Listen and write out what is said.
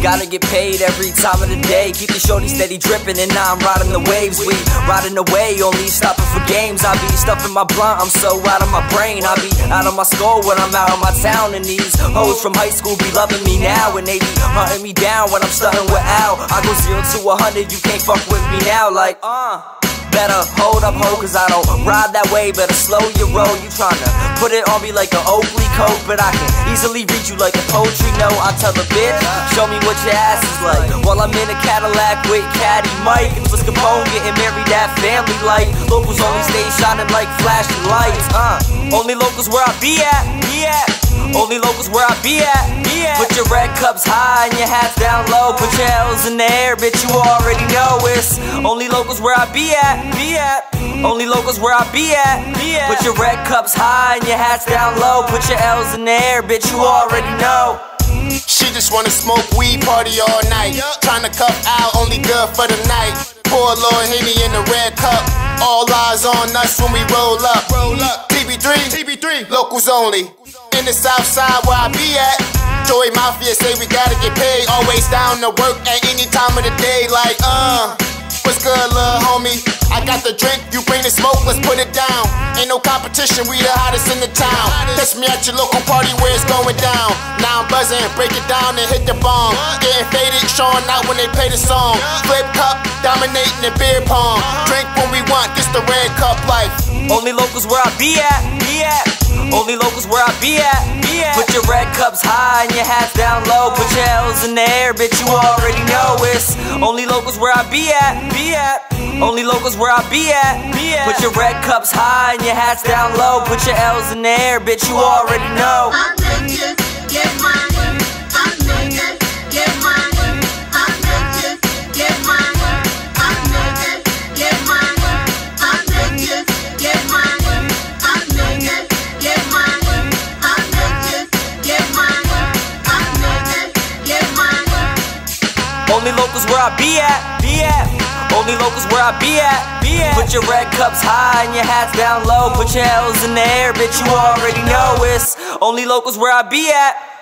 Gotta get paid every time of the day. Keep the shorty steady dripping, and now I'm riding the waves. We riding away, only stopping for games. I be stuffing my blunt, I'm so out of my brain. I be out of my skull when I'm out of my town. And these hoes from high school be loving me now, and they be hunting me down when I'm stunting with Al. I go 0 to 100, you can't fuck with me now. Like, better hold up, ho, cause I don't ride that way. Better slow your roll. You tryna put it on me like an Oakley coat, but I can easily read you like a poetry note. I tell the bitch, show me what your ass is like, while I'm in a Cadillac with Caddy Mike. And Twist Capone getting married at family light. Locals only stay shining like flashing lights. Only locals where I be at, Only locals where I be at, Put your red cups high and your hats down low. Put your L's in the air, bitch, you already know it's only locals where I be at, Only locals where I be at, Put your red cups high and your hats down low. Put your L's in the air, bitch, you already know. She just wanna smoke weed, party all night. Tryna cup out, only good for the night. Pour a little Henny in the red cup. All eyes on us when we roll up. TB3, locals only. In the south side where I be at. Joey Mafia say we gotta get paid. Always down to work at any time of the day. Like, what's good, little homie? I got the drink, you bring the smoke, let's put it down. Ain't no competition, we the hottest in the town. Catch me at your local party where it's going down. Now I'm buzzing, break it down and hit the bomb. Getting faded, showing out when they play the song. Flip cup, dominating the beer pong. Drink when we want, this the red cup life. Only locals where I be at, Only locals where I be at, Put your red cups high and your hats down low. Put your L's in the air, bitch, you already know it's only locals where I be at, Only locals where I be at, Put your red cups high and your hats down low. Put your L's in the air, bitch, you already know. I'm niggas, get money. I'm niggas, get money. I'm niggas, get money. I'm niggas, get money. I'm niggas, get money. I'm niggas, get money. I'm niggas, get money. I'm niggas, get money. Only locals where I be at, Only locals where I be at, Put your red cups high and your hats down low. Put your L's in the air, bitch, you already know it's only locals where I be at.